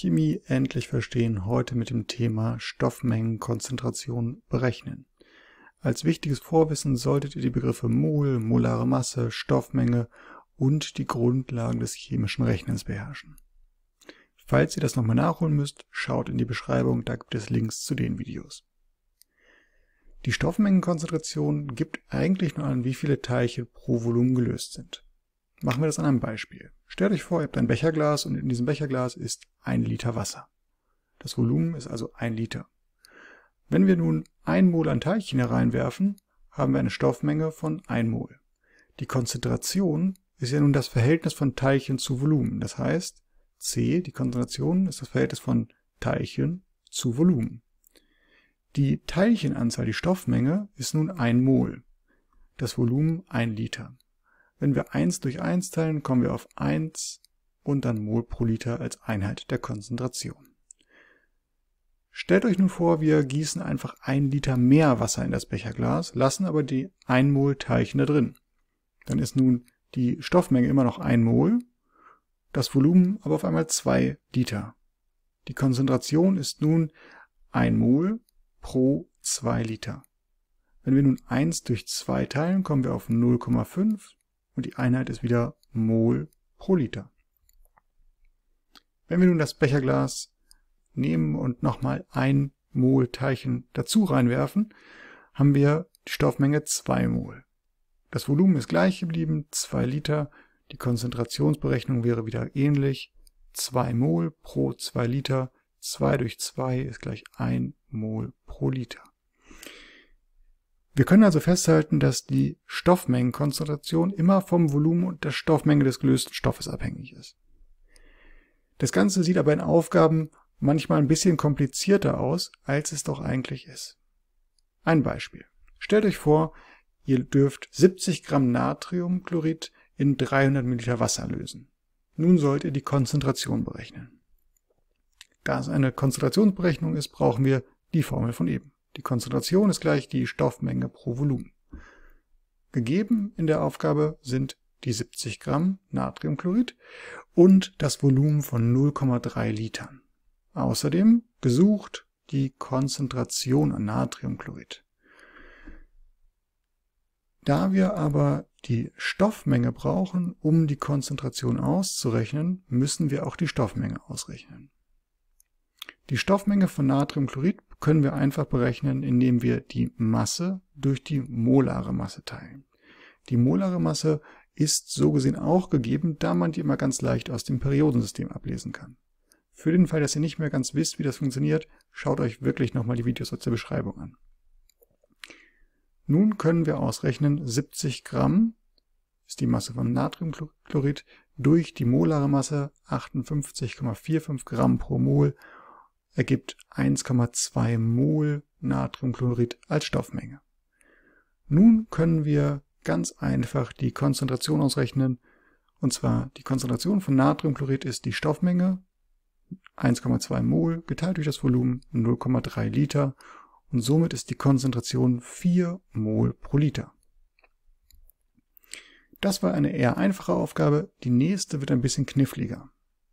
Chemie endlich verstehen, heute mit dem Thema Stoffmengenkonzentration berechnen. Als wichtiges Vorwissen solltet ihr die Begriffe Mol, molare Masse, Stoffmenge und die Grundlagen des chemischen Rechnens beherrschen. Falls ihr das nochmal nachholen müsst, schaut in die Beschreibung, da gibt es Links zu den Videos. Die Stoffmengenkonzentration gibt eigentlich nur an, wie viele Teilchen pro Volumen gelöst sind. Machen wir das an einem Beispiel. Stellt euch vor, ihr habt ein Becherglas und in diesem Becherglas ist 1 Liter Wasser. Das Volumen ist also 1 Liter. Wenn wir nun 1 Mol an Teilchen hereinwerfen, haben wir eine Stoffmenge von 1 Mol. Die Konzentration ist ja nun das Verhältnis von Teilchen zu Volumen. Das heißt, C, die Konzentration, ist das Verhältnis von Teilchen zu Volumen. Die Teilchenanzahl, die Stoffmenge, ist nun 1 Mol. Das Volumen 1 Liter. Wenn wir 1 durch 1 teilen, kommen wir auf 1 und dann Mol pro Liter als Einheit der Konzentration. Stellt euch nun vor, wir gießen einfach 1 Liter mehr Wasser in das Becherglas, lassen aber die 1 Mol Teilchen da drin. Dann ist nun die Stoffmenge immer noch 1 Mol, das Volumen aber auf einmal 2 Liter. Die Konzentration ist nun 1 Mol pro 2 Liter. Wenn wir nun 1 durch 2 teilen, kommen wir auf 0,5 und die Einheit ist wieder Mol pro Liter. Wenn wir nun das Becherglas nehmen und nochmal 1 Mol Teilchen dazu reinwerfen, haben wir die Stoffmenge 2 Mol. Das Volumen ist gleich geblieben, 2 Liter. Die Konzentrationsberechnung wäre wieder ähnlich. 2 Mol pro 2 Liter. 2 durch 2 ist gleich 1 Mol pro Liter. Wir können also festhalten, dass die Stoffmengenkonzentration immer vom Volumen und der Stoffmenge des gelösten Stoffes abhängig ist. Das Ganze sieht aber in Aufgaben manchmal ein bisschen komplizierter aus, als es doch eigentlich ist. Ein Beispiel. Stellt euch vor, ihr dürft 70 Gramm Natriumchlorid in 300 Milliliter Wasser lösen. Nun sollt ihr die Konzentration berechnen. Da es eine Konzentrationsberechnung ist, brauchen wir die Formel von eben. Die Konzentration ist gleich die Stoffmenge pro Volumen. Gegeben in der Aufgabe sind die 70 Gramm Natriumchlorid und das Volumen von 0,3 Litern. Außerdem gesucht die Konzentration an Natriumchlorid. Da wir aber die Stoffmenge brauchen, um die Konzentration auszurechnen, müssen wir auch die Stoffmenge ausrechnen. Die Stoffmenge von Natriumchlorid können wir einfach berechnen, indem wir die Masse durch die molare Masse teilen. Die molare Masse ist so gesehen auch gegeben, da man die immer ganz leicht aus dem Periodensystem ablesen kann. Für den Fall, dass ihr nicht mehr ganz wisst, wie das funktioniert, schaut euch wirklich nochmal die Videos aus der Beschreibung an. Nun können wir ausrechnen, 70 Gramm ist die Masse von Natriumchlorid durch die molare Masse 58,45 Gramm pro Mol ergibt 1,2 Mol Natriumchlorid als Stoffmenge. Nun können wir ganz einfach die Konzentration ausrechnen, und zwar die Konzentration von Natriumchlorid ist die Stoffmenge 1,2 Mol geteilt durch das Volumen 0,3 Liter und somit ist die Konzentration 4 Mol pro Liter. Das war eine eher einfache Aufgabe, die nächste wird ein bisschen kniffliger.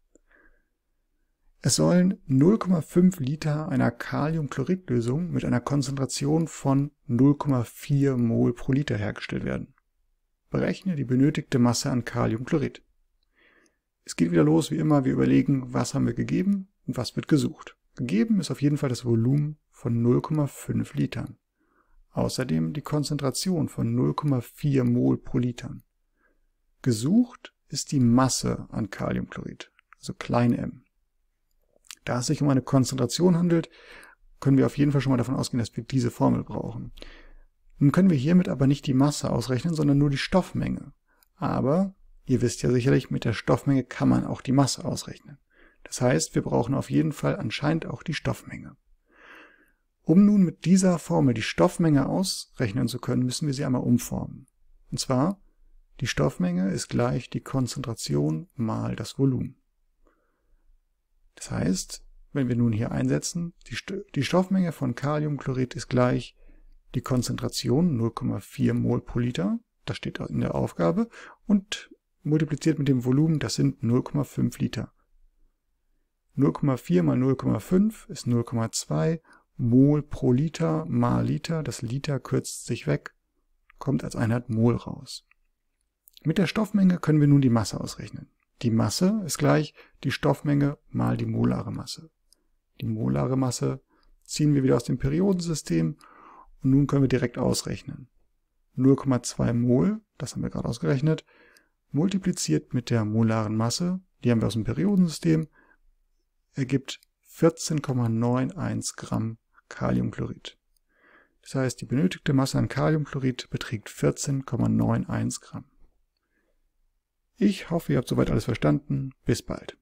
Es sollen 0,5 Liter einer Kaliumchloridlösung mit einer Konzentration von 0,4 Mol pro Liter hergestellt werden. Berechne die benötigte Masse an Kaliumchlorid. Es geht wieder los wie immer, wir überlegen, was haben wir gegeben und was wird gesucht. Gegeben ist auf jeden Fall das Volumen von 0,5 Litern. Außerdem die Konzentration von 0,4 Mol pro Liter. Gesucht ist die Masse an Kaliumchlorid, also klein m. Da es sich um eine Konzentration handelt, können wir auf jeden Fall schon mal davon ausgehen, dass wir diese Formel brauchen. Nun können wir hiermit aber nicht die Masse ausrechnen, sondern nur die Stoffmenge. Aber ihr wisst ja sicherlich, mit der Stoffmenge kann man auch die Masse ausrechnen. Das heißt, wir brauchen auf jeden Fall anscheinend auch die Stoffmenge. Um nun mit dieser Formel die Stoffmenge ausrechnen zu können, müssen wir sie einmal umformen. Und zwar, die Stoffmenge ist gleich die Konzentration mal das Volumen. Das heißt, wenn wir nun hier einsetzen, die Stoffmenge von Kaliumchlorid ist gleich die Konzentration 0,4 Mol pro Liter, das steht in der Aufgabe, und multipliziert mit dem Volumen, das sind 0,5 Liter. 0,4 mal 0,5 ist 0,2 Mol pro Liter mal Liter. Das Liter kürzt sich weg, kommt als Einheit Mol raus. Mit der Stoffmenge können wir nun die Masse ausrechnen. Die Masse ist gleich die Stoffmenge mal die molare Masse. Die molare Masse ziehen wir wieder aus dem Periodensystem und nun können wir direkt ausrechnen. 0,2 Mol, das haben wir gerade ausgerechnet, multipliziert mit der molaren Masse, die haben wir aus dem Periodensystem, ergibt 14,91 Gramm Kaliumchlorid. Das heißt, die benötigte Masse an Kaliumchlorid beträgt 14,91 Gramm. Ich hoffe, ihr habt soweit alles verstanden. Bis bald.